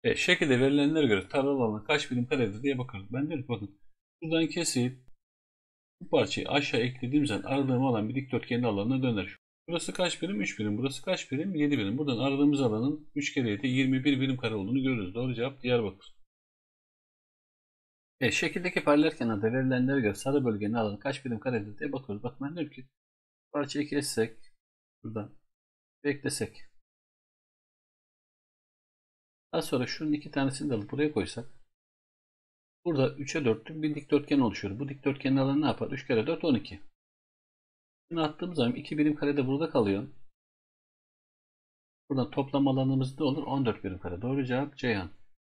Şekilde verilenlere göre taralı alan kaç birim karedir diye bakarız. Ben diyorum ki bakın buradan kesip bu parçayı aşağı eklediğim zaman aradığım alan bir dikdörtgenin alanına döner. Burası kaç birim? 3 birim. Burası kaç birim? 7 birim. Buradan aradığımız alanın 3 kere 7 21 birim kare olduğunu görürüz. Doğru cevap Diyarbakır. Şekildeki paralel kenarda verilenlere göre sarı bölgenin alanı kaç birim karedir diye bakıyoruz. Bak ben diyorum ki parçayı kessek buradan beklesek. Daha sonra şunun iki tanesini de alıp buraya koysak. Burada 3'e 4'lük bir dikdörtgen oluşuyor. Bu dikdörtgenin alanı ne yapar? 3 kere 4 12. Bunu attığımız zaman 2 birim kare de burada kalıyor. Buradan toplam alanımız ne olur? 14 birim kare. Doğru cevap Ceyhan.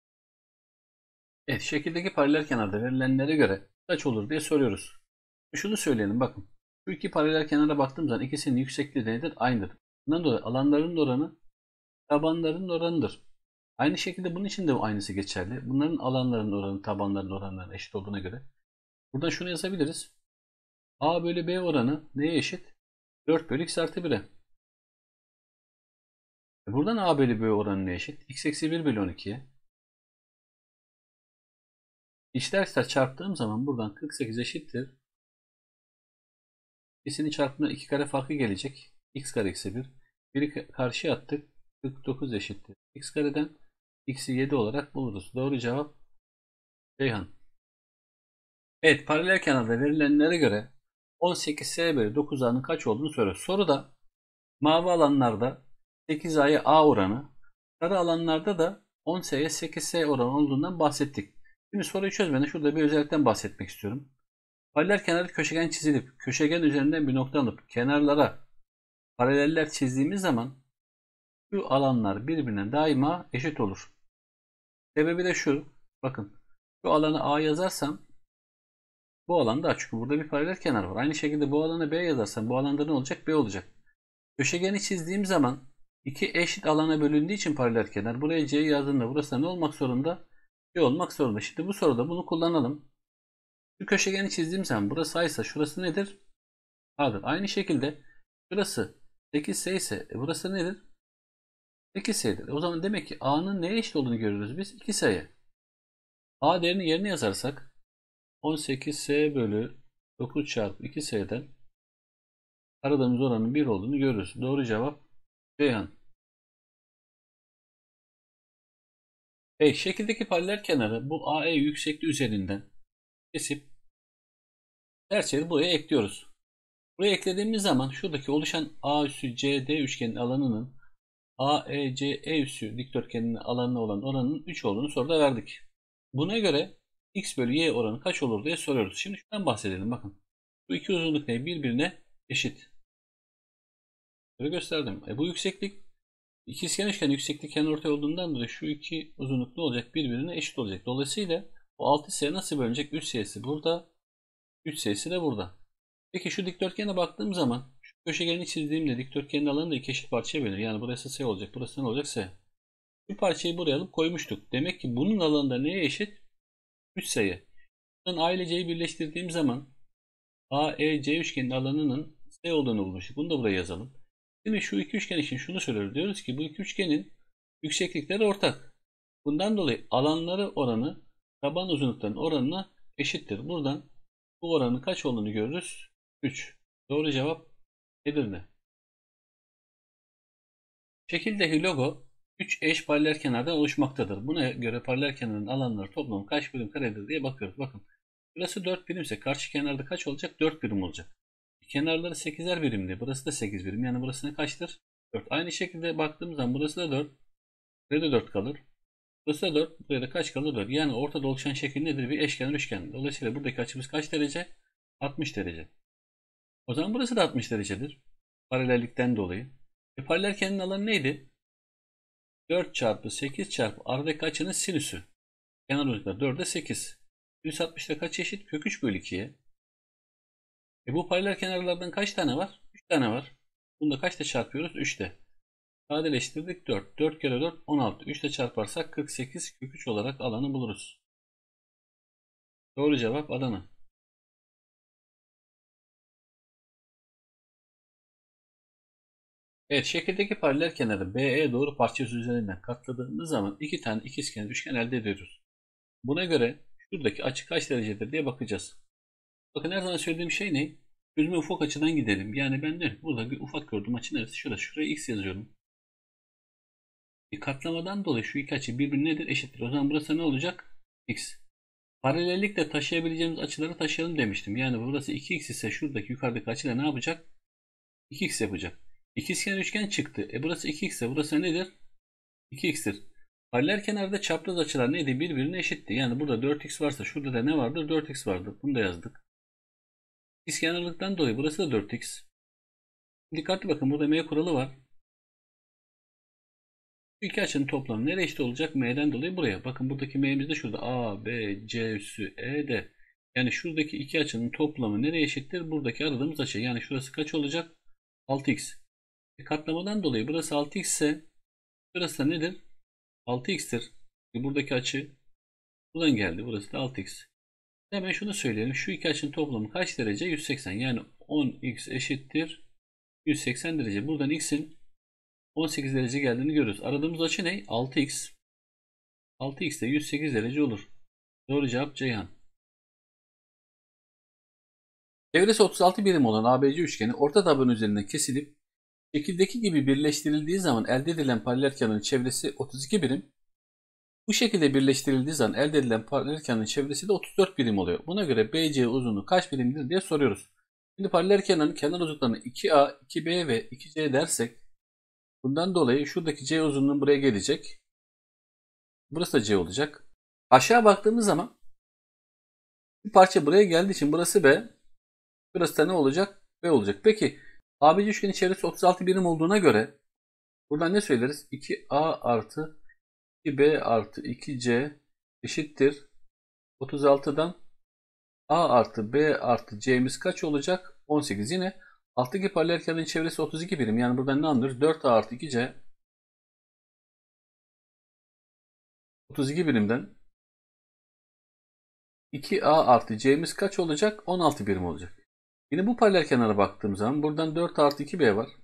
Evet, şekildeki paralel kenarda verilenlere göre kaç olur diye soruyoruz. Şunu söyleyelim bakın. Şu iki paralel kenara baktığım zaman ikisinin yüksekliği nedir? Aynıdır. Bundan dolayı alanların oranı tabanların oranıdır. Aynı şekilde bunun için de aynısı geçerli. Bunların alanların oranı tabanların oranlarına eşit olduğuna göre. Buradan şunu yazabiliriz. A bölü B oranı neye eşit? 4 bölü x artı 1'e. Buradan A bölü B oranı neye eşit? X eksi 1 bölü 12'ye. İçler içler çarptığım zaman buradan 48 eşittir. İkisini çarpımda 2 kare farkı gelecek. X kare eksi 1. Biri karşıya attık. 49 eşittir. X kareden x'i 7 olarak buluruz. Doğru cevap Ceyhan. Evet, paralel kenarda verilenlere göre 18S bölü 9A'nın kaç olduğunu soruyor. Soruda mavi alanlarda 8A'ya A oranı, sarı alanlarda da 10S'ye 8S oranı olduğundan bahsettik. Şimdi soruyu çözmeden şurada bir özellikten bahsetmek istiyorum. Paralel kenarda köşegen çizilip köşegen üzerinden bir nokta alıp kenarlara paraleller çizdiğimiz zaman şu alanlar birbirine daima eşit olur. Sebebi de şu. Bakın şu alanı A yazarsam bu alanda A, çünkü burada bir paralel kenar var. Aynı şekilde bu alana B yazarsam bu alanda ne olacak? B olacak. Köşegeni çizdiğim zaman iki eşit alana bölündüğü için paralel kenar. Buraya C yazdığımda burası ne olmak zorunda? C olmak zorunda. Şimdi bu soruda bunu kullanalım. Şu köşegeni çizdiğim zaman burası A ise şurası nedir? A'dır. Aynı şekilde şurası 8S ise burası nedir? 8S'dir. O zaman demek ki A'nın neye eşit olduğunu görürüz biz? 2S'ye. A değerini yerine yazarsak 18S bölü 9 çarpı 2S'den aradığımız oranın 1 olduğunu görürüz. Doğru cevap Ceyhan. Şekildeki paralel kenarı bu AE yüksekliği üzerinden kesip ters buraya ekliyoruz. Buraya eklediğimiz zaman şuradaki oluşan A üssü CD üçgenin alanının AECE üssü dikdörtgenin alanına olan oranının 3 olduğunu soruda verdik. Buna göre x bölü y oranı kaç olur diye soruyoruz. Şimdi şundan bahsedelim bakın. Bu iki uzunluk ne? Birbirine eşit. Böyle gösterdim. Bu yükseklik ikizkenar üçgen yükseklik kenarortay olduğundan dolayı şu iki uzunluk ne olacak? Birbirine eşit olacak. Dolayısıyla bu 6S nasıl bölünecek? 3S'si burada, 3S'si de burada. Peki şu dikdörtgene baktığım zaman şu köşegeni çizdiğimde dikdörtgenin alanı da iki eşit parçaya bölünür. Yani burası S olacak, burası ne olacak? S. Bir parçayı buraya alıp koymuştuk. Demek ki bunun alanı da neye eşit? 3S'ye. Buradan A ile C'yi birleştirdiğim zaman AEC üçgenin alanının S olduğunu bulmuştuk. Bunu da buraya yazalım. Şimdi şu iki üçgen için şunu söylüyoruz. Diyoruz ki bu iki üçgenin yükseklikleri ortak. Bundan dolayı alanları oranı taban uzunluklarının oranına eşittir. Buradan bu oranın kaç olduğunu görürüz? 3. Doğru cevap Edirne. Şekildeki logo 3 eş paralel kenardan oluşmaktadır. Buna göre paralel kenarın alanları toplamı kaç birim karedir diye bakıyoruz. Bakın burası 4 birimse karşı kenarda kaç olacak? 4 birim olacak. Kenarları 8'er birimdi. Burası da 8 birim. Yani burası ne kaçtır? 4. Aynı şekilde baktığımız zaman burası da 4. Buraya da 4 kalır. Burası da 4. Buraya da kaç kalır? 4. Yani ortada oluşan şekil nedir? Bir eşkenar üçgen. Dolayısıyla buradaki açımız kaç derece? 60 derece. O zaman burası da 60 derecedir. Paralellikten dolayı. Paralel kenarın alanı neydi? 4 çarpı 8 çarpı aradaki açının sinüsü. Kenar uzunlukları 4'e 8. 160'da kaç eşit? Kök 3 bölü 2'ye. Bu paralel kenarlardan kaç tane var? 3 tane var. Bunu da kaçta çarpıyoruz? 3'te. Sadeleştirdik 4. 4 kere 4 16. 3 ile çarparsak 48 kök 3 olarak alanı buluruz. Doğru cevap Adana. Evet, şekildeki paralel kenarı BE doğru parçası üzerinden katladığımız zaman iki tane ikizkenar üçgen elde ediyoruz. Buna göre şuradaki açı kaç derecedir diye bakacağız. Bakın her zaman söylediğim şey ne? Çözüme ufak açıdan gidelim. Yani ben de burada bir ufak gördüğüm açı neresi? Şurası. Şuraya x yazıyorum. Katlamadan dolayı şu iki açı birbirine nedir? Eşittir. O zaman burası ne olacak? X. Paralellikle taşıyabileceğimiz açıları taşıyalım demiştim. Yani burası 2x ise şuradaki yukarıdaki açı da ne yapacak? 2x yapacak. İkizkenar üçgen çıktı. Burası 2x ise burası nedir? 2x'tir. Paralel kenarda çapraz açılar neydi? Birbirine eşitti. Yani burada 4x varsa şurada da ne vardır? 4x vardır. Bunu da yazdık. İkizkenarlıktan dolayı burası da 4x. Dikkatli bakın, burada m kuralı var. Bu iki açının toplamı nereye eşit olacak? M'den dolayı buraya. Bakın buradaki m'miz de şurada. A, B, C üssü E, D. Yani şuradaki iki açının toplamı nereye eşittir? Buradaki aradığımız açı. Yani şurası kaç olacak? 6x. Katlamadan dolayı burası 6x ise burası da nedir? 6x'tir. Buradaki açı buradan geldi. Burası da 6x. Hemen şunu söyleyelim. Şu iki açının toplamı kaç derece? 180. Yani 10x eşittir 180 derece. Buradan x'in 18 derece geldiğini görüyoruz. Aradığımız açı ne? 6x. 6x de 108 derece olur. Doğru cevap Ceyhan. Çevresi 36 birim olan ABC üçgeni orta taban üzerinden kesilip şekildeki gibi birleştirildiği zaman elde edilen paralel kenarın çevresi 32 birim. Bu şekilde birleştirildiği zaman elde edilen paralel kenarın çevresi de 34 birim oluyor. Buna göre BC uzunluğu kaç birimdir diye soruyoruz. Şimdi paralel kenarın kenar uzunluklarını 2A, 2B ve 2C dersek bundan dolayı şuradaki C uzunluğu buraya gelecek. Burası da C olacak. Aşağı baktığımız zaman bir parça buraya geldiği için burası B. Burası da ne olacak? B olacak. Peki ABC üçgenin çevresi 36 birim olduğuna göre buradan ne söyleriz? 2A artı 2B artı 2C eşittir 36'dan A artı B artı C'miz kaç olacak? 18. Yine alttaki paralel kenarın çevresi 32 birim. Yani buradan ne anlıyoruz? 4A artı 2C 32 birimden 2A artı C'miz kaç olacak? 16 birim olacak. Yine bu paralel kenara baktığım zaman buradan 4 artı 2B var.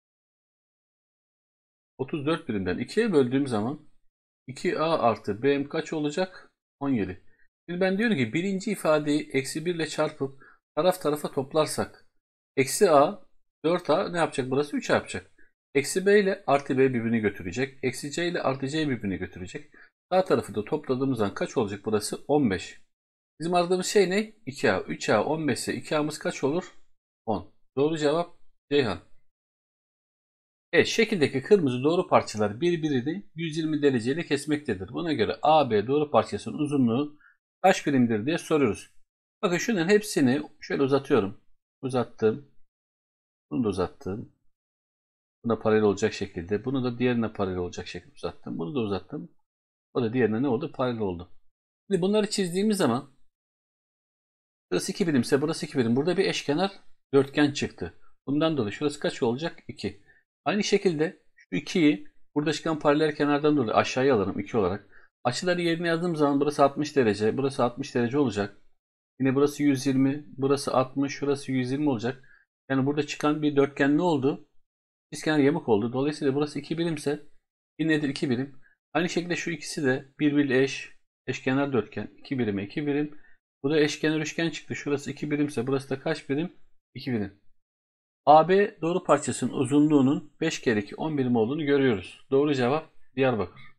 34 birimden 2'ye böldüğüm zaman 2A artı B'm kaç olacak? 17. Şimdi ben diyorum ki birinci ifadeyi eksi 1 ile çarpıp taraf tarafa toplarsak eksi A 4A ne yapacak burası? 3A yapacak. Eksi B ile artı B birbirini götürecek. Eksi C ile artı C birbirini götürecek. Sağ tarafı da topladığımız zaman kaç olacak burası? 15. Bizim aradığımız şey ne? 2A. 3A 15 ise 2A'mız kaç olur? 10. Doğru cevap Ceyhan. Evet, şekildeki kırmızı doğru parçalar birbirini 120 dereceyle kesmektedir. Buna göre AB doğru parçasının uzunluğu kaç birimdir diye soruyoruz. Bakın şunların hepsini şöyle uzatıyorum. Uzattım. Bunu da uzattım. Buna paralel olacak şekilde. Bunu da diğerine paralel olacak şekilde uzattım. Bunu da uzattım. O da diğerine ne oldu? Paralel oldu. Şimdi bunları çizdiğimiz zaman burası 2 birimse burası 2 birim. Burada bir eşkenar dörtgen çıktı. Bundan dolayı şurası kaç olacak? 2. Aynı şekilde şu 2'yi burada çıkan paralel kenardan dolayı aşağıya alalım 2 olarak. Açıları yerine yazdığım zaman burası 60 derece, burası 60 derece olacak. Yine burası 120, burası 60, şurası 120 olacak. Yani burada çıkan bir dörtgen ne oldu? İkizkenar yamuk oldu. Dolayısıyla burası 2 birimse yine nedir? 2 birim. Aynı şekilde şu ikisi de birbiriyle eşkenar dörtgen. 2 birime 2 birim. Bu da eşkenar üçgen çıktı. Şurası 2 birimse burası da kaç birim? 2 birim. AB doğru parçasının uzunluğunun 5 kere 2 10 birim olduğunu görüyoruz. Doğru cevap Diyarbakır.